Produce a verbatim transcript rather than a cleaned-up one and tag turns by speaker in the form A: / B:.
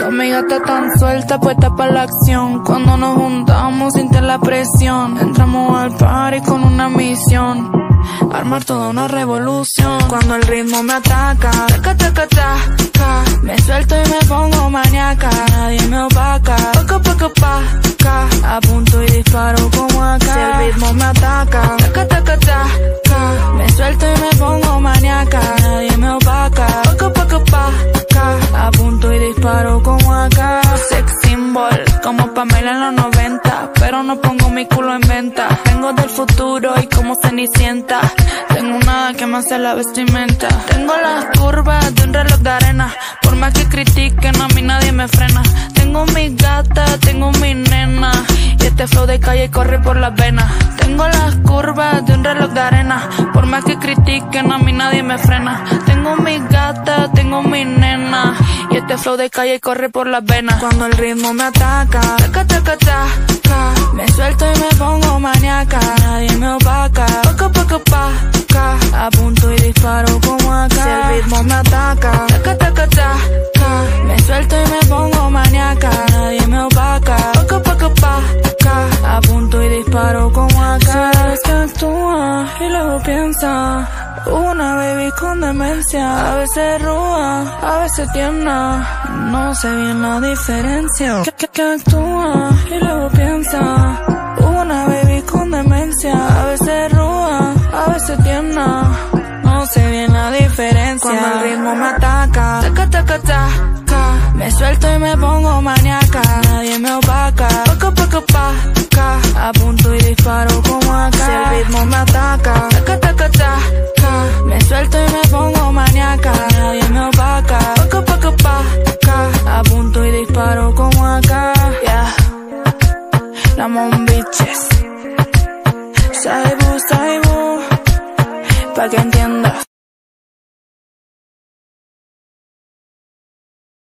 A: amiga está tan suelta, puesta para la acción. Cuando nos juntamos siente la presión. Entramos al party con una misión: armar toda una revolución. Cuando el ritmo me ataca, taca, taca, taca, me suelto y me pongo maníaca. Nadie me opaca, poco, poco, paca, apunto y disparo como acá. Si el ritmo me ataca, taca, taca, taca, me suelto y me pongo maníaca. Nadie me opaca, poco, poco, paca, apunto y disparo como acá. Sex symbol, como Pamela en los noventa, pero no pongo mi culo en venta. Vengo del futuro y como Cenicienta, tengo nada que me hace la vestimenta. Tengo las curvas de un reloj de arena, por más que critiquen a mí nadie me frena. Tengo mi gata, tengo mi nena, y este flow de calle corre por las venas. Tengo las curvas de un reloj de arena, por más que critiquen a mí nadie me frena. Tengo mi gata, tengo mi nena, y este flow de calle corre por las venas. Cuando el ritmo me ataca, taca, taca, taca, me suelto y me pongo maníaca. Nadie me opaca, poco, poco, paca, apunto y disparo como acá. Si el ritmo me ataca, taca, taca, taca, me suelto y me pongo maníaca. Nadie me opaca, poco, poco, paca, apunto y disparo como acá. Sabes que actúa y luego piensa, una baby con demencia. A veces ruda, a veces tierna, no sé bien la diferencia. Que, que, que actúa y luego piensa, una baby con demencia. A veces ruda, a veces tierna, no sé bien la diferencia. Cuando el ritmo me ataca, taca, taca, taca, me suelto y me pongo maníaca. Nadie me opaca, poco, poco, paca, apunto y disparo como acá. Si el ritmo me ataca, taca, taca, taca, me suelto y me pongo maníaca. Nadie me opaca, poco, poco, paca, apunto y disparo como acá. Yeah, la Mom Bitches, Saibu, Saibu, pa' que entiendas.